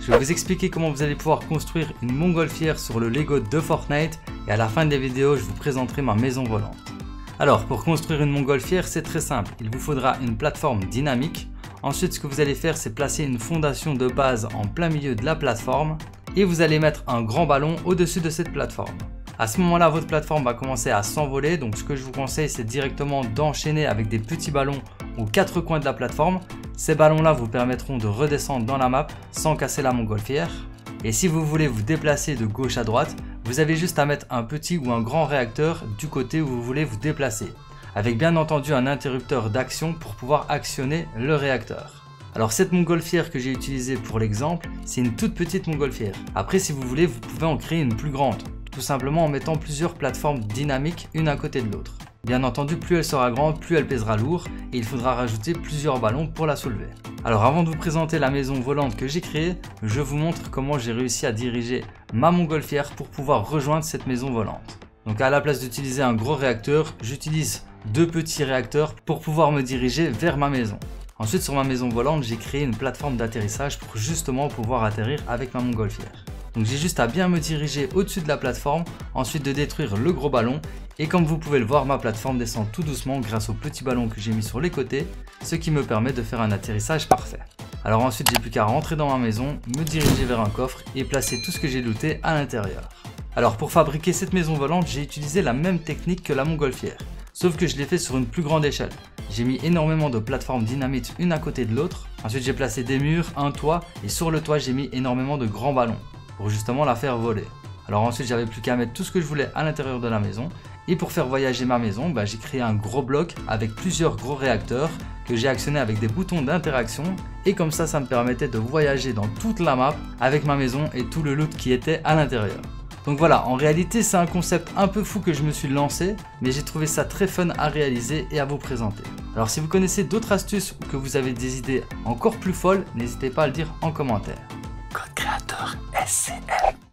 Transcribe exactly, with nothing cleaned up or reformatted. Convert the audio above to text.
Je vais vous expliquer comment vous allez pouvoir construire une montgolfière sur le Lego de Fortnite et à la fin de la vidéo, je vous présenterai ma maison volante. Alors pour construire une montgolfière, c'est très simple. Il vous faudra une plateforme dynamique. Ensuite, ce que vous allez faire, c'est placer une fondation de base en plein milieu de la plateforme et vous allez mettre un grand ballon au-dessus de cette plateforme. À ce moment-là, votre plateforme va commencer à s'envoler. Donc ce que je vous conseille, c'est directement d'enchaîner avec des petits ballons aux quatre coins de la plateforme. Ces ballons-là vous permettront de redescendre dans la map sans casser la montgolfière. Et si vous voulez vous déplacer de gauche à droite, vous avez juste à mettre un petit ou un grand réacteur du côté où vous voulez vous déplacer, avec bien entendu un interrupteur d'action pour pouvoir actionner le réacteur. Alors cette montgolfière que j'ai utilisée pour l'exemple, c'est une toute petite montgolfière. Après, si vous voulez, vous pouvez en créer une plus grande, tout simplement en mettant plusieurs plateformes dynamiques une à côté de l'autre. Bien entendu, plus elle sera grande, plus elle pèsera lourd et il faudra rajouter plusieurs ballons pour la soulever. Alors avant de vous présenter la maison volante que j'ai créée, je vous montre comment j'ai réussi à diriger ma montgolfière pour pouvoir rejoindre cette maison volante. Donc à la place d'utiliser un gros réacteur, j'utilise deux petits réacteurs pour pouvoir me diriger vers ma maison. Ensuite, sur ma maison volante, j'ai créé une plateforme d'atterrissage pour justement pouvoir atterrir avec ma montgolfière. Donc j'ai juste à bien me diriger au-dessus de la plateforme, ensuite de détruire le gros ballon. Et comme vous pouvez le voir, ma plateforme descend tout doucement grâce au petit ballon que j'ai mis sur les côtés, ce qui me permet de faire un atterrissage parfait. Alors ensuite, j'ai plus qu'à rentrer dans ma maison, me diriger vers un coffre et placer tout ce que j'ai looté à l'intérieur. Alors pour fabriquer cette maison volante, j'ai utilisé la même technique que la montgolfière, sauf que je l'ai fait sur une plus grande échelle. J'ai mis énormément de plateformes dynamites une à côté de l'autre. Ensuite, j'ai placé des murs, un toit et sur le toit, j'ai mis énormément de grands ballons pour justement la faire voler. Alors ensuite, j'avais plus qu'à mettre tout ce que je voulais à l'intérieur de la maison. Et pour faire voyager ma maison, bah, j'ai créé un gros bloc avec plusieurs gros réacteurs que j'ai actionnés avec des boutons d'interaction. Et comme ça, ça me permettait de voyager dans toute la map avec ma maison et tout le loot qui était à l'intérieur. Donc voilà, en réalité, c'est un concept un peu fou que je me suis lancé, mais j'ai trouvé ça très fun à réaliser et à vous présenter. Alors si vous connaissez d'autres astuces ou que vous avez des idées encore plus folles, n'hésitez pas à le dire en commentaire. Code créateur S C L.